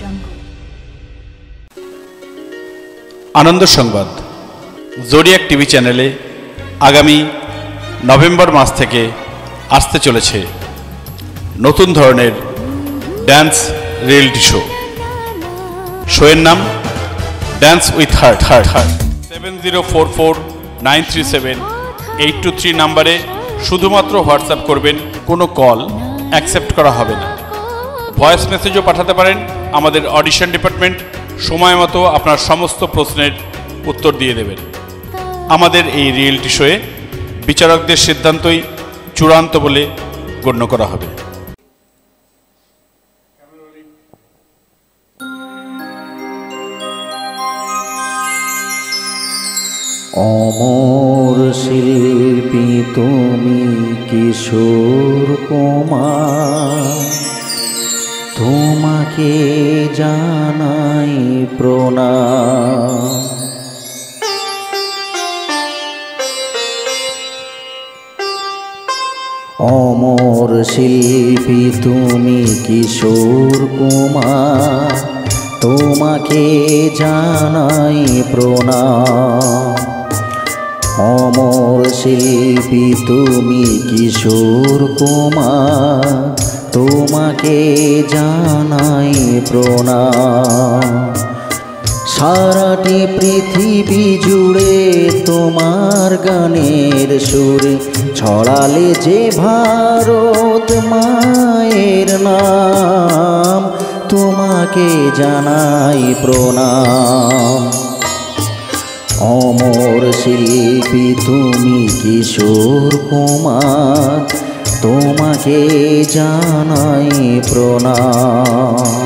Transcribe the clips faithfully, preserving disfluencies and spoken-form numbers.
আনন্দ সংবাদ zodiac TV চ্যানেলে আগামী নভেম্বর মাস থেকে আসতে চলেছে নতুন ধরনের ড্যান্স রিয়েলিটি শো। শোয়ের নাম dance with heart heart heart seven zero four four nine three seven eight two three নাম্বারে শুধুমাত্র হোয়াটসঅ্যাপ করবেন, কোনো কল অ্যাকসেপ্ট করা হবে না। ভয়েস মেসেজও পাঠাতে পারেন। আমাদের অডিশন ডিপার্টমেন্ট সময় মতো আপনার সমস্ত প্রশ্নের উত্তর দিয়ে দেবেন। আমাদের এই রিয়েলিটি শোয়ে বিচারকদের সিদ্ধান্তই চূড়ান্ত বলে গণ্য করা হবে। অমর শিল্পী তুমি কিশোর কুমার, তোমাকে জানাই প্রণাম। অমর শিল্পী তুমি কিশোর কুমার, তোমাকে জানাই প্রণাম। অমর শিল্পী তুমি কিশোর কুমার, তোমাকে জানাই প্রণাম। সারাটি পৃথিবী জুড়ে তোমার গানের সুরে ছড়ালে যে ভারত মায়ের নাম, তোমাকে জানাই প্রণাম। অমর শিল্পী তুমি কিশোর কুমার, তোমাকে জানাই প্রণাম।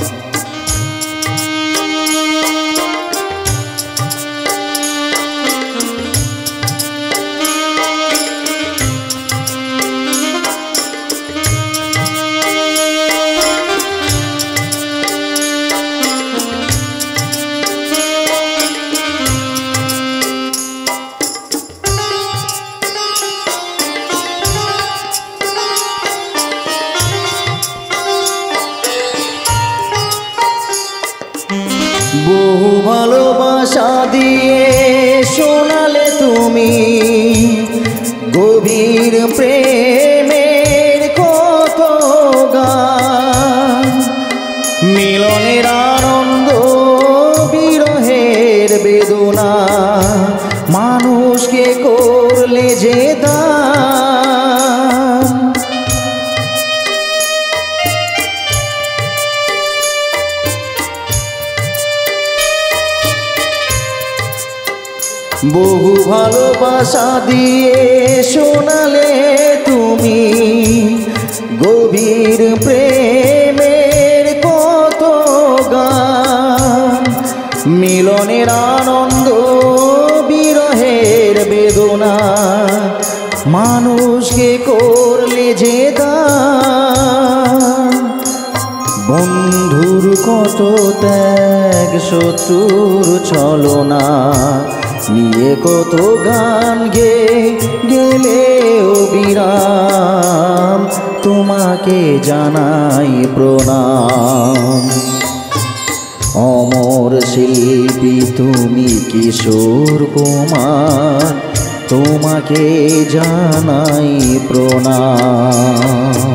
বহু ভালোবাসা দিয়ে শোনালে তুমি গভীর প্রেমের কত গান। মিলনের আনন্দ বিরহের বেদনা, মানুষকে করলে যে দান। বহু ভালোবাসা দিয়ে শোনালে তুমি গভীর প্রেমের কত গান। মিলনের আনন্দ বিরহের বেদনা, মানুষকে করলে যে দান। বন্ধুর কত ত্যাগ, শত্রুর ছলনা নিয়ে কত গান গে গেলেও বিরাম, তোমাকে জানাই প্রণাম। অমর শিল্পী তুমি কিশোর কুমার, তোমাকে জানাই প্রণাম।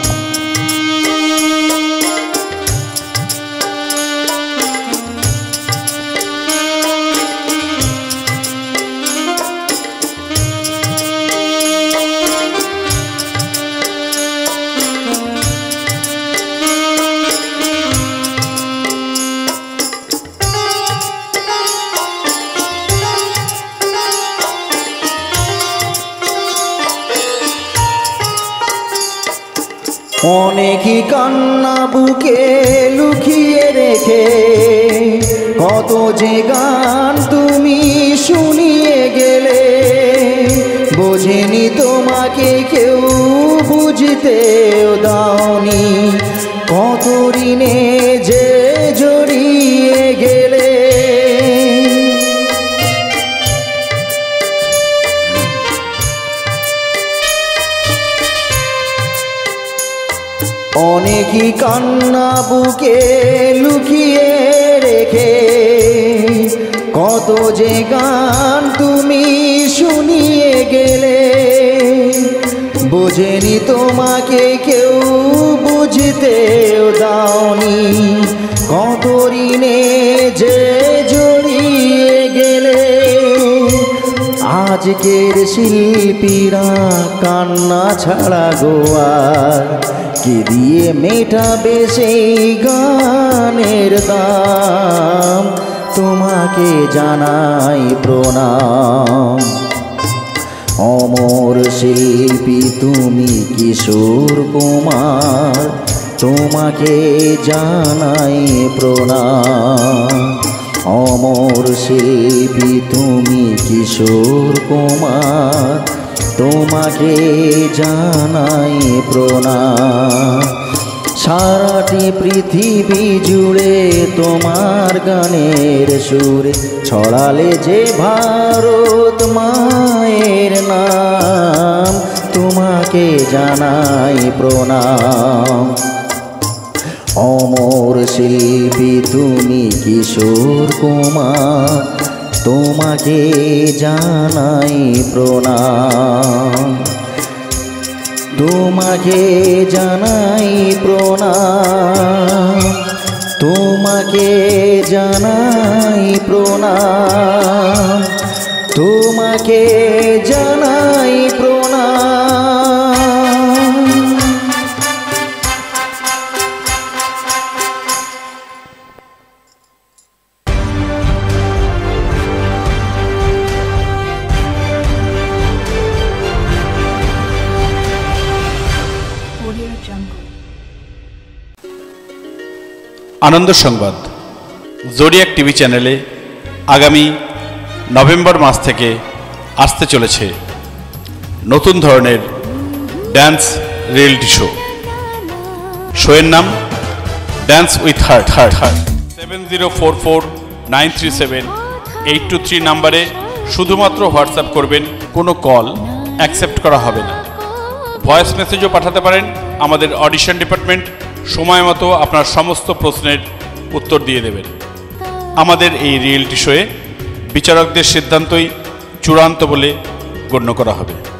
অনেকই কান্না বুকে লুকিয়ে রেখে কত যে গান তুমি শুনিয়ে গেলে। বোঝেনি তোমাকে কেউ, বুঝতেও দাওনি কত ঋণে যে জড়িয়ে গেলে। অনেকই কান্না বুকে লুকিয়ে কত যে গান তুমি শুনিয়ে গেলে, বোঝেনি তোমাকে কেউ, বুঝতেও দাওনি, কত ঋণে যে জড়িয়ে গেলে। আজকের শিল্পীরা কান্না ছাড়া গোয়ার কি দিয়ে মেটাবে সেই গানের দাম। তোমাকে জানাই প্রণাম, অমর শিল্পী তুমি কিশোর কুমার, তোমাকে জানাই প্রণাম। অমর শিল্পী তুমি কিশোর কুমার, তোমাকে জানাই প্রণাম। সারাটি পৃথিবী জুড়ে তোমার গানের সুরে ছড়ালে যে ভারত মায়ের নাম, তোমাকে জানাই প্রণাম। অমর শিল্পী তুমি কিশোর কুমার, তোমাকে জানাই প্রণাম। তোমাকে জানাই প্রণাম, তোমাকে জানাই প্রণাম, তোমাকে জানাই প্রণাম। আনন্দ সংবাদ জোডিয়াক টিভি চ্যানেলে আগামী নভেম্বর মাস থেকে আসতে চলেছে নতুন ধরনের ড্যান্স রিয়েলিটি শো। শোয়ের নাম dance with heart heart heart seven zero four four nine three seven eight two three নাম্বারে শুধুমাত্র হোয়াটসঅ্যাপ করবেন, কোনো কল অ্যাকসেপ্ট করা হবে না। ভয়েস মেসেজও পাঠাতে পারেন। আমাদের অডিশন ডিপার্টমেন্ট সময় মতো আপনার সমস্ত প্রশ্নের উত্তর দিয়ে দেবেন। আমাদের এই রিয়েলিটি শোয়ে বিচারকদের সিদ্ধান্তই চূড়ান্ত বলে গণ্য করা হবে।